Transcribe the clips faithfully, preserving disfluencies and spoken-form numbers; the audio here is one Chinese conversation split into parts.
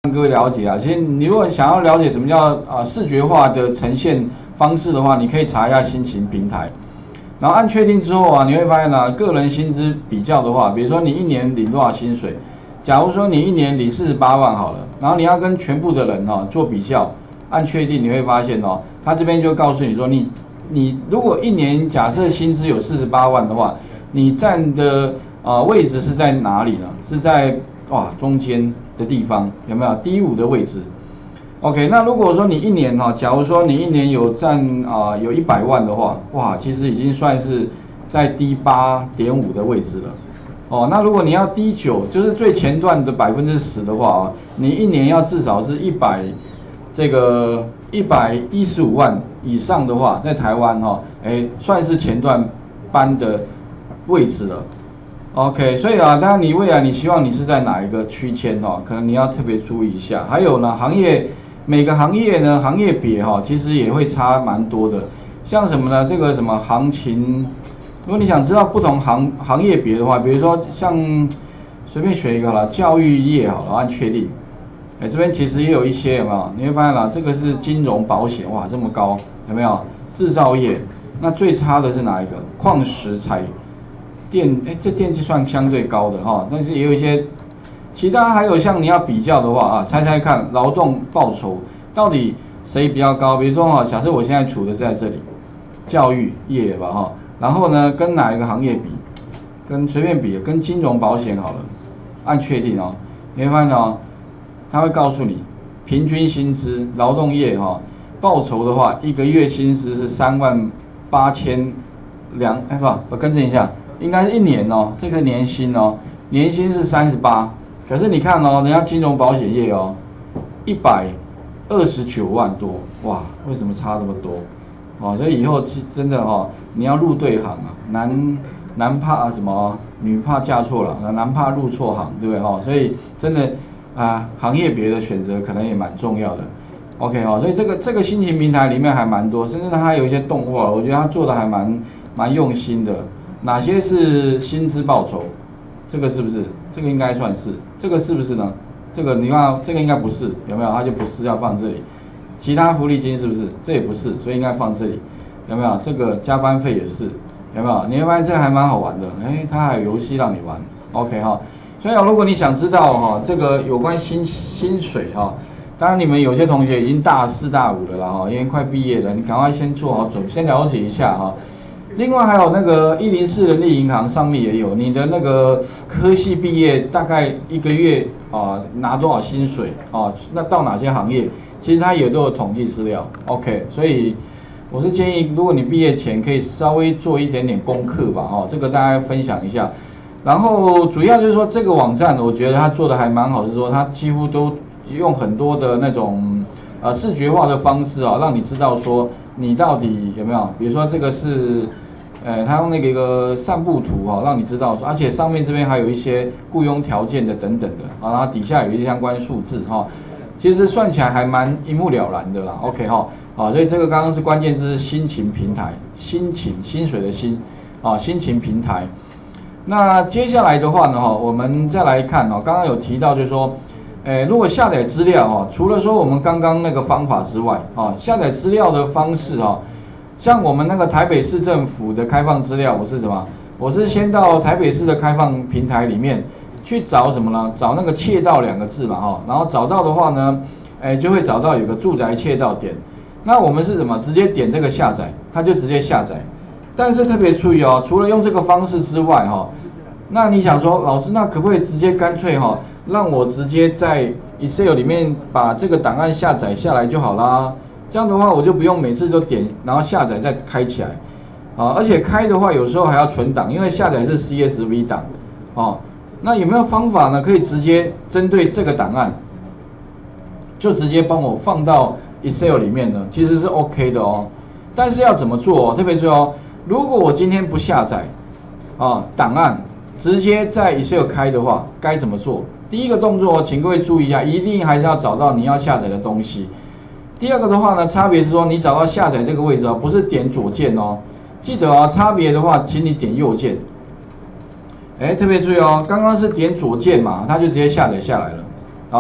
各位了解啊。其实你如果想要了解什么叫啊视觉化的呈现方式的话，你可以查一下薪情平台。然后按确定之后啊，你会发现啊，个人薪资比较的话，比如说你一年领多少薪水，假如说你一年领四十八万好了，然后你要跟全部的人哈、啊、做比较，按确定你会发现哦，他这边就告诉你说你你如果一年假设薪资有四十八万的话，你占的啊、呃、位置是在哪里呢？是在哇中间的地方，有没有第五的位置 ？OK， 那如果说你一年哈，假如说你一年有占啊、呃、有一百万的话，哇，其实已经算是在第八点五的位置了。哦，那如果你要第九，就是最前段的百分之十的话啊，你一年要至少是一百这个一百一十五万以上的话，在台湾哈、哦，哎，算是前段班的位置了。OK， 所以啊，当然你未来你希望你是在哪一个区间哈、哦，可能你要特别注意一下。还有呢，行业每个行业呢，行业别哈、哦，其实也会差蛮多的。像什么呢？这个什么行情，如果你想知道不同行行业别的话，比如说像随便选一个好了，教育业好了，按确定。哎，这边其实也有一些有没有？你会发现啦，这个是金融保险，哇，这么高，有没有？制造业，那最差的是哪一个？矿石材。电哎，这电器算相对高的哈，但是也有一些其他，还有像你要比较的话啊，猜猜看劳动报酬到底谁比较高？比如说哈，假设我现在处的在这里，教育业吧哈，然后呢跟哪一个行业比？跟随便比，跟金融保险好了，按确定哦，你会发现哦，他会告诉你平均薪资劳动业哈报酬的话，一个月薪资是三万八千两，哎不，我更正一下。应该是一年哦，这个年薪哦，年薪是三十八，可是你看哦，人家金融保险业哦，一百二十九万多，哇，为什么差这么多？哦，所以以后真的哦，你要入对行啊，男男怕什么，女怕嫁错了，男怕入错行，对不对哈？所以真的啊，行业别的选择可能也蛮重要的。OK 哈，所以这个这个薪情平台里面还蛮多，甚至它还有一些动画，我觉得它做的还蛮蛮用心的。哪些是薪资报酬？这个是不是？这个应该算是。这个是不是呢？这个你看，这个应该不是，有没有？它就不是要放这里。其他福利金是不是？这也不是，所以应该放这里，有没有？这个加班费也是，有没有？你会发现这个还蛮好玩的，哎，它还有游戏让你玩 ，OK 哈。所以啊，如果你想知道哈，这个有关薪薪水哈，当然你们有些同学已经大四大五了啦哈，因为快毕业了，你赶快先做好准备，先了解一下哈。另外还有那个一零四人力银行上面也有你的那个科系毕业大概一个月啊、呃、拿多少薪水啊、呃，那到哪些行业，其实它也都有统计资料 ，OK， 所以我是建议如果你毕业前可以稍微做一点点功课吧，哈、哦，这个大家分享一下。然后主要就是说这个网站我觉得它做的还蛮好，是说它几乎都用很多的那种呃视觉化的方式啊、哦，让你知道说你到底有没有，比如说这个是。呃，他用那个一个散布图哈、哦，让你知道说，而且上面这边还有一些雇佣条件的等等的啊，然后底下有一些相关数字哈、哦，其实算起来还蛮一目了然的啦。OK 哈、哦，好，所以这个刚刚是关键字是薪情平台，薪情薪水的薪啊，薪情平台。那接下来的话呢哈，我们再来看哦，刚刚有提到就是说，呃，如果下载资料哈，除了说我们刚刚那个方法之外啊，下载资料的方式哈。像我们那个台北市政府的开放资料，我是什么？我是先到台北市的开放平台里面去找什么呢？找那个窃盗两个字嘛，哈，然后找到的话呢，哎，就会找到有个住宅窃盗点。那我们是什么？直接点这个下载，它就直接下载。但是特别注意哦，除了用这个方式之外，哈，那你想说，老师，那可不可以直接干脆哈，让我直接在 Excel 里面把这个档案下载下来就好啦？这样的话，我就不用每次都点，然后下载再开起来，啊，而且开的话有时候还要存档，因为下载是 C S V 档，哦，那有没有方法呢？可以直接针对这个档案，就直接帮我放到 Excel 里面呢？其实是 OK 的哦，但是要怎么做哦？特别注意哦，如果我今天不下载，啊，档案直接在 Excel 开的话，该怎么做？第一个动作，请各位注意一下，一定还是要找到你要下载的东西。第二个的话呢，差别是说你找到下载这个位置哦，不是点左键哦，记得哦，差别的话，请你点右键。哎，特别注意哦，刚刚是点左键嘛，它就直接下载下来了啊。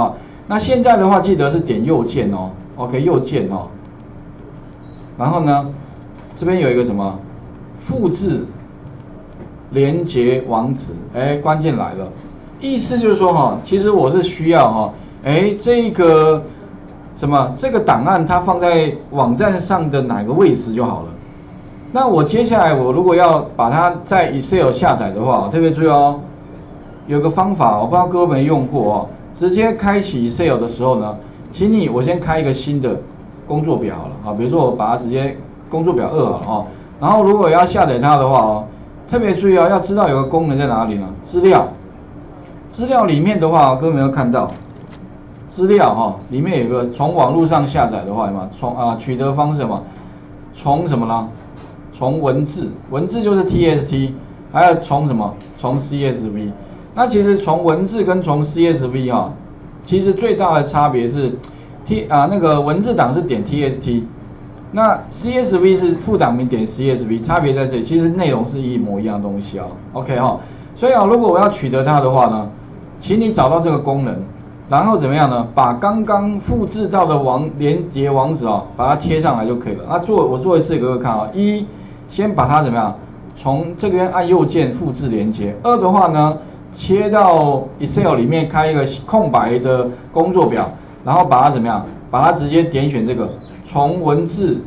那现在的话，记得是点右键哦 ，OK， 右键哦。然后呢，这边有一个什么复制连接网址，哎，关键来了，意思就是说哈，其实我是需要哈，哎，这个什么这个档案它放在网站上的哪个位置就好了。那我接下来我如果要把它在 Excel 下载的话，特别注意哦，有个方法，我不知道各位有没有用过哦。直接开启 Excel 的时候呢，请你我先开一个新的工作表好了啊，比如说我把它直接工作表二好了哦。然后如果要下载它的话哦，特别注意哦，要知道有个功能在哪里呢？资料，资料里面的话，各位有没有看到？资料哈、哦，里面有个从网络上下载的话嘛，从啊取得方式什么？从什么呢？从文字，文字就是 T X T， 还有从什么？从 C S V。那其实从文字跟从 C S V 哈、哦，其实最大的差别是 T 啊那个文字档是点 T X T， 那 C S V 是副档名点 C S V， 差别在这里，其实内容是一模一样的东西啊、哦。OK 哈、哦，所以啊，如果我要取得它的话呢，请你找到这个功能。然后怎么样呢？把刚刚复制到的网连接网址啊，把它贴上来就可以了。那做我做一次给各位看啊，一先把它怎么样？从这边按右键复制连接。二的话呢，切到 Excel 里面开一个空白的工作表，然后把它怎么样？把它直接点选这个从文字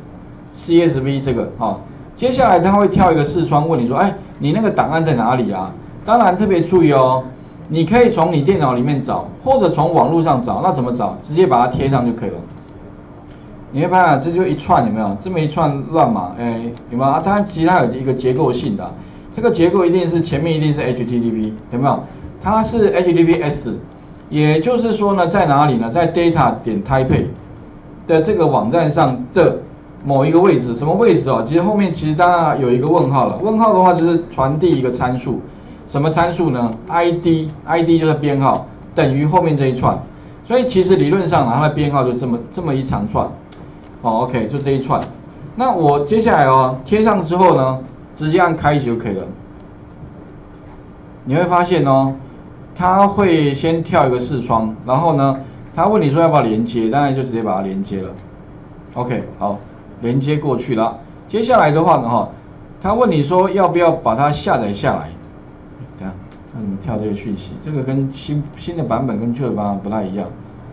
C S V 这个啊。接下来它会跳一个视窗问你说，哎，你那个档案在哪里啊？当然特别注意哦。你可以从你电脑里面找，或者从网络上找。那怎么找？直接把它贴上就可以了。你会发现这就一串有没有？这么一串乱码，哎，有没有啊？它其实它有一个结构性的、啊，这个结构一定是前面一定是 H T T P， 有没有？它是 H T T P S， 也就是说呢，在哪里呢？在 data 点 Taipei 的这个网站上的某一个位置，什么位置哦？其实后面其实当然有一个问号了。问号的话就是传递一个参数。什么参数呢 ？I D I D 就是编号，等于后面这一串，所以其实理论上呢，它的编号就这么这么一长串，哦 ，OK， 就这一串。那我接下来哦，贴上之后呢，直接按开启就可以了。你会发现哦，它会先跳一个视窗，然后呢，它问你说要不要连接，当然就直接把它连接了。OK， 好，连接过去了。接下来的话呢，哈，它问你说要不要把它下载下来。那怎么跳这个讯息？这个跟新新的版本跟旧的版本不太一样。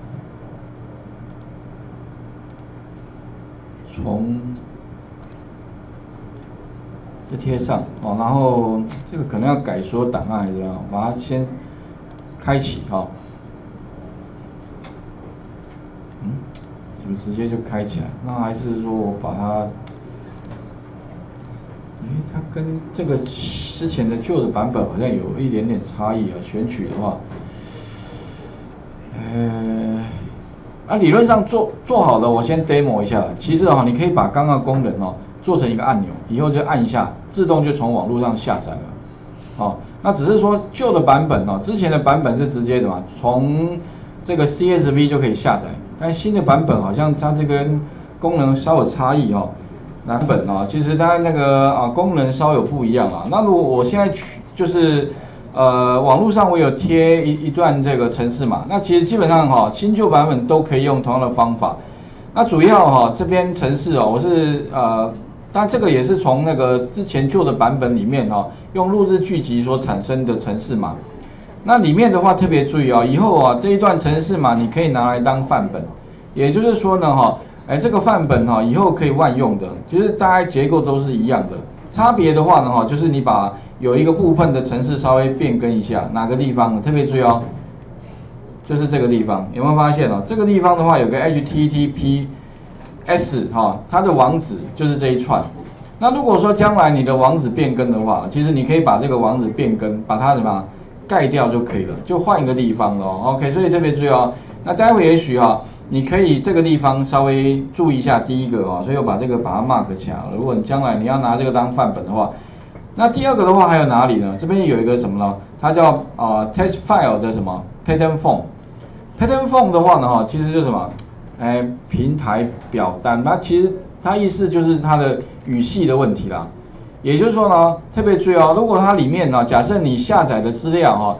从这贴上哦，然后这个可能要改所有档案还是怎么样？把它先开启哈、哦。嗯，怎么直接就开起来？那还是说我把它？哎，它跟这个之前的旧的版本好像有一点点差异啊。选取的话，呃，啊，理论上做做好的，我先 demo 一下。其实哈、哦，你可以把刚刚功能哦做成一个按钮，以后就按一下，自动就从网络上下载了。哦，那只是说旧的版本哦，之前的版本是直接怎么从这个 C S V 就可以下载，但新的版本好像它这个功能稍有差异哦。版本啊，其实它那个啊功能稍有不一样啊。那如果我现在取就是呃网络上我有贴一一段这个程式码，那其实基本上哈、啊、新旧版本都可以用同样的方法。那主要哈、啊、这边程式哦，我是呃，但这个也是从那个之前旧的版本里面哈、啊、用录制剧集所产生的程式码。那里面的话特别注意啊，以后啊这一段程式码你可以拿来当范本，也就是说呢哈。哎，这个范本哈，以后可以万用的，其实大概结构都是一样的。差别的话呢哈，就是你把有一个部分的程式稍微变更一下，哪个地方特别注意哦，就是这个地方，有没有发现哦？这个地方的话有个 H T T P S 哈，它的网址就是这一串。那如果说将来你的网址变更的话，其实你可以把这个网址变更，把它什么盖掉就可以了，就换一个地方了哦。OK， 所以特别注意哦。那待会也许哈。你可以这个地方稍微注意一下第一个哦，所以我把这个把它 mark 起来了。如果你将来你要拿这个当范本的话，那第二个的话还有哪里呢？这边有一个什么呢？它叫啊、呃、text file 的什么 pattern form。pattern form 的话呢哈，其实就是什么？哎，平台表单。那其实它意思就是它的语系的问题啦。也就是说呢，特别注意哦，如果它里面呢，假设你下载的资料哈，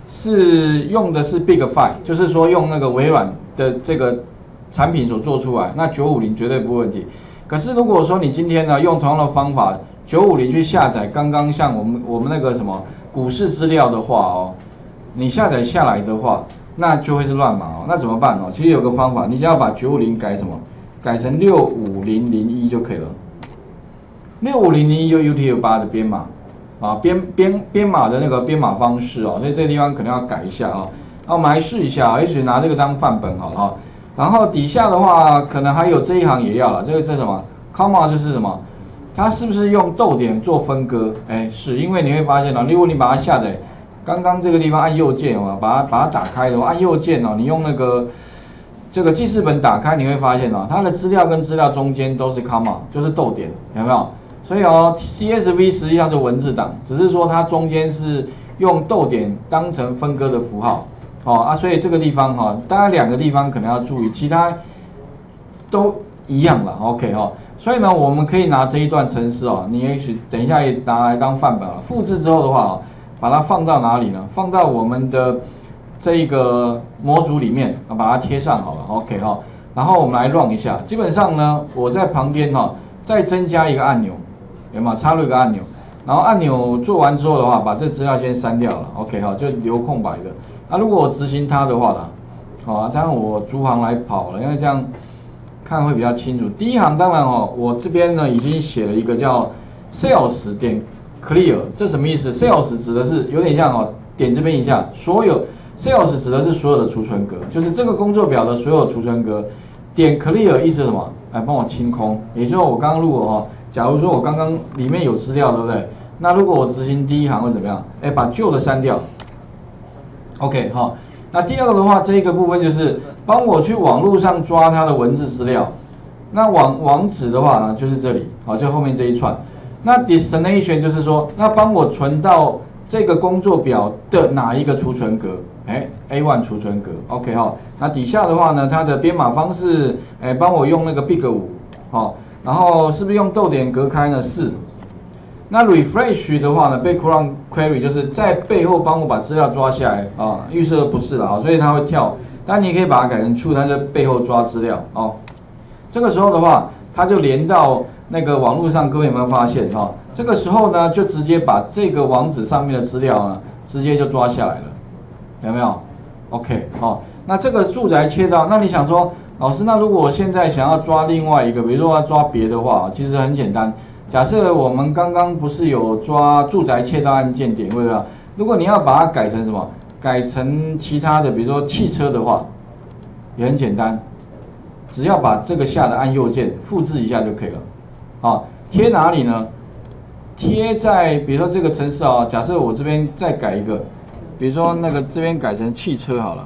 是用的是 Big Five， 就是说用那个微软的这个产品所做出来，那九五零绝对不问题。可是如果说你今天呢用同样的方法九五零去下载刚刚像我们我们那个什么股市资料的话哦，你下载下来的话，那就会是乱码哦。那怎么办哦？其实有个方法，你只要把九五零改什么，改成六五零零一就可以了。六五零零一就 U T F 八的编码。啊，编编编码的那个编码方式哦，所以这个地方可能要改一下啊。那我们来试一下，也许拿这个当范本好了啊。然后底下的话，可能还有这一行也要了，这个是什么 ？comma 就是什么？它是不是用逗点做分割？哎，是因为你会发现哦，如果你把它下载，刚刚这个地方按右键哦，把它把它打开的话，按右键哦，你用那个这个记事本打开，你会发现哦，它的资料跟资料中间都是 comma， 就是逗点，有没有？所以哦 ，C S V 实际上是文字档，只是说它中间是用逗点当成分割的符号，哦啊，所以这个地方哈、哦，大概两个地方可能要注意，其他都一样了 ，OK 哈、哦。所以呢，我们可以拿这一段程式哦，你也许等一下也拿来当范本了。复制之后的话哦，把它放到哪里呢？放到我们的这一个模组里面，把它贴上好了 ，OK 哈、哦。然后我们来 run 一下，基本上呢，我在旁边哈、哦，再增加一个按钮。有没有插入一个按钮？然后按钮做完之后的话，把这资料先删掉了 ，OK 哈，就留空白的。那如果我执行它的话呢，好啊，当然我逐行来跑了，因为这样看会比较清楚。第一行当然哦，我这边呢已经写了一个叫 sales 点 clear， 这什么意思 ？sales 指的是有点像哦，点这边一下，所有 sales 指的是所有的储存格，就是这个工作表的所有储存格。点 clear 意思是什么？来帮我清空，也就是我刚刚如果哦。假如说我刚刚里面有资料，对不对？那如果我执行第一行会怎么样？哎，把旧的删掉。OK 哈、哦。那第二个的话，这一个部分就是帮我去网络上抓它的文字资料。那网网址的话呢，就是这里，好，就后面这一串。那 destination 就是说，那帮我存到这个工作表的哪一个储存格？哎 ，A 一 储存格。OK 哈、哦。那底下的话呢，它的编码方式，哎，帮我用那个 Big 五，好。然后是不是用逗点隔开呢？是。那 refresh 的话呢，background query 就是在背后帮我把资料抓下来啊。预设不是了啊，所以它会跳。但你也可以把它改成 true， 它在背后抓资料哦。这个时候的话，它就连到那个网络上，各位有没有发现哈、哦？这个时候呢，就直接把这个网址上面的资料呢，直接就抓下来了，有没有 ？OK， 好、哦，那这个住宅切到，那你想说？老师，那如果我现在想要抓另外一个，比如说要抓别的话，其实很简单。假设我们刚刚不是有抓住宅窃盗案件点位啊？如果你要把它改成什么？改成其他的，比如说汽车的话，也很简单，只要把这个下的按右键复制一下就可以了。好，贴哪里呢？贴在比如说这个程式啊，假设我这边再改一个，比如说那个这边改成汽车好了。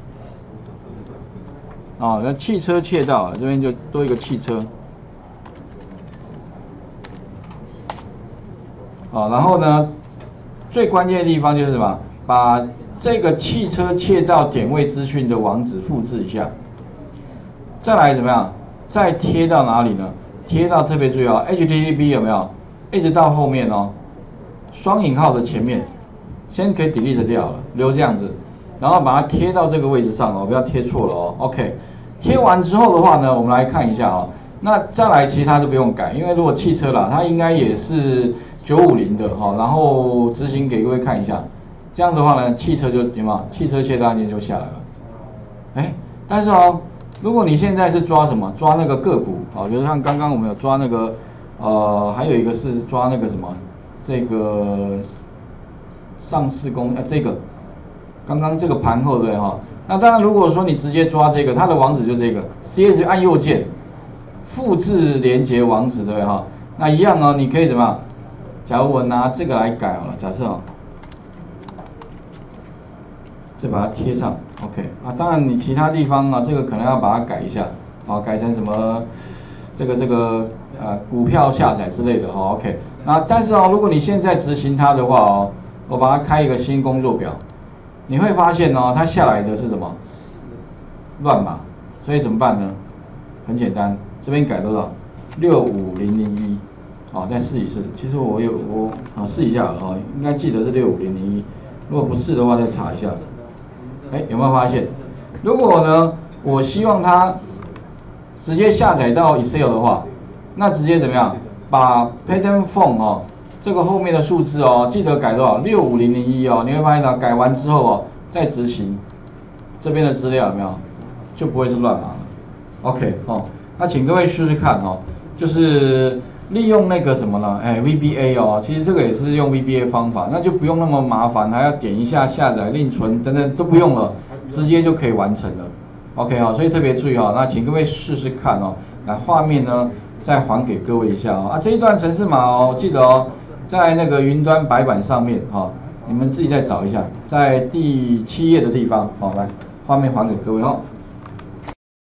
哦，那汽车窃盗，这边就多一个汽车。好，然后呢，最关键的地方就是什么？把这个汽车窃盗点位资讯的网址复制一下，再来怎么样？再贴到哪里呢？贴到这边注意哦 ，H T T P 有没有？一直到后面哦，双引号的前面，先可以 delete 掉了，留这样子，然后把它贴到这个位置上哦，不要贴错了哦。OK。贴完之后的话呢，我们来看一下啊、哦。那再来其他都不用改，因为如果汽车啦，它应该也是九五零的哈、哦。然后执行给各位看一下，这样的话呢，汽车就有没有？汽车窃盗案件就下来了。哎，但是哦，如果你现在是抓什么？抓那个个股啊、哦，比如像刚刚我们有抓那个呃，还有一个是抓那个什么？这个上市公呃这个刚刚这个盘后对哈。哦那当然，如果说你直接抓这个，它的网址就这个 ，C S 按右键，复制连接网址，对不对哈？那一样哦，你可以怎么样？假如我拿这个来改好了，假设哦，再把它贴上 ，OK 啊。当然你其他地方啊，这个可能要把它改一下，啊，改成什么这个这个呃股票下载之类的哈 ，OK。那但是哦，如果你现在执行它的话哦，我把它开一个新工作表。你会发现哦，它下来的是什么？乱码，所以怎么办呢？很简单，这边改多少？六五零零一，哦，再试一试。其实我有我啊试一下了哦，应该记得是六五零零一。 如果不是的话，再查一下。哎，有没有发现？如果呢，我希望它直接下载到 Excel 的话，那直接怎么样？把 Pattern Form 哦，这个后面的数字哦，记得改多少？六五零零一哦，你会发现呢，改完之后哦，再执行这边的资料有没有？就不会是乱码了。OK 哦，那请各位试试看哦，就是利用那个什么呢？哎 ，V B A 哦，其实这个也是用 V B A 方法，那就不用那么麻烦，还要点一下下载、另存等等都不用了，直接就可以完成了。OK 好，所以特别注意哈，那请各位试试看哦。来，画面呢再还给各位一下哦。啊，这一段程式码哦，记得哦，在那个云端白板上面哈、哦，你们自己再找一下，在第七页的地方。好、哦，来，画面还给各位哦。